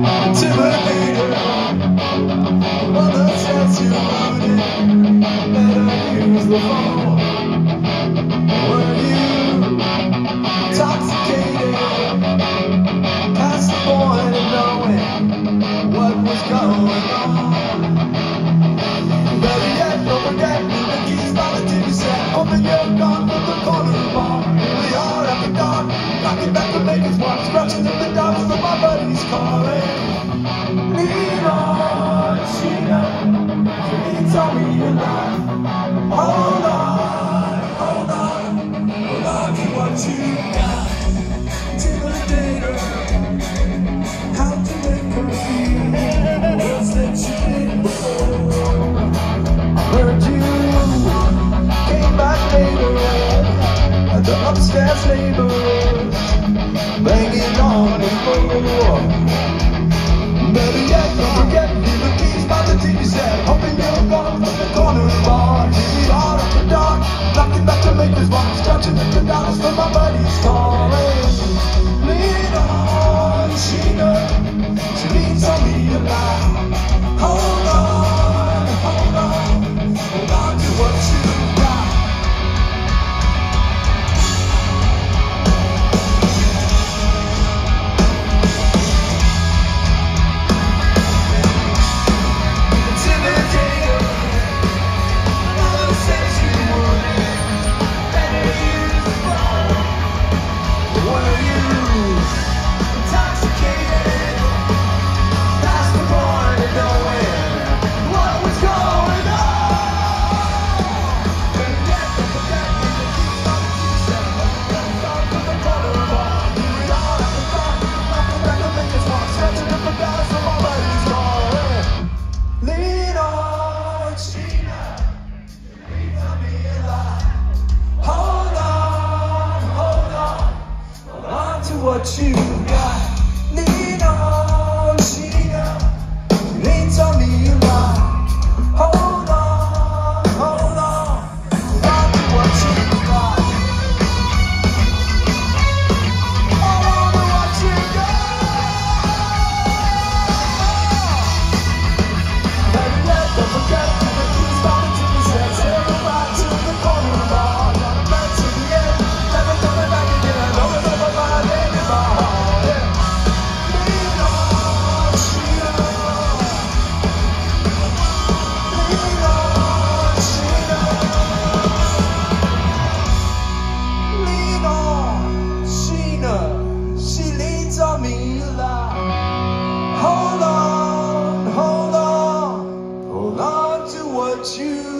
intimidator. Mother says you wouldn't, better use the phone. Were you intoxicated, past the point of knowing what was going on? Better yet, don't forget, leave the keys by the TV set. Open your gun from the corner of the bar. Here we are after dark, knocking back the maker's mark, scratching up the dogs from my buddy's calling. Lean on, Sheena, please tell me you're not. Hold on, hold on, hold on to what you got. Intimidator, how to make her feel words that you did before. Heard you came back later, the upstairs neighbors banging on his door. Better yet, don't forget, leave the keys by the TV set. Hoping you're gone from the corner of the bar. Here we are after dark, knocking back the maker's mark, scratching at the dollars for my buddies calling. Lean on, Sheena, she leans on me a lot. Hold on, hold on, hold on to what you got. Intimidator, mother says you wouldn't, better use the phone. Were you intoxicated, past the point of knowing what was going on? Better yet, don't forget, leave the keys on the TV set. Let gone from the corner of the bar. Here we are after dark, knocking back the maker's mark, scratching up the dollars from my buddies calling. Lean on, Sheena, lean on me a lot. Hold on, hold on, hold on to what you got. Lean on, Sheena, lean on me a lot. Hold on, hold on to what you got. Hold on to what you got. Better yet, don't forget, leave the keys by the TV set. Say goodbye to the corner of the bar. Gonna back to the end, never coming back again. I know it's over my name in my heart. Yeah. Lean on, Sheena. Lean on, Sheena. Lean on, Sheena. She leans on me a lot. Hold on, hold on, hold on to what you